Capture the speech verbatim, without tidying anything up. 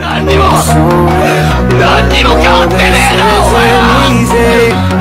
何にも何にも変わってねえなお前は。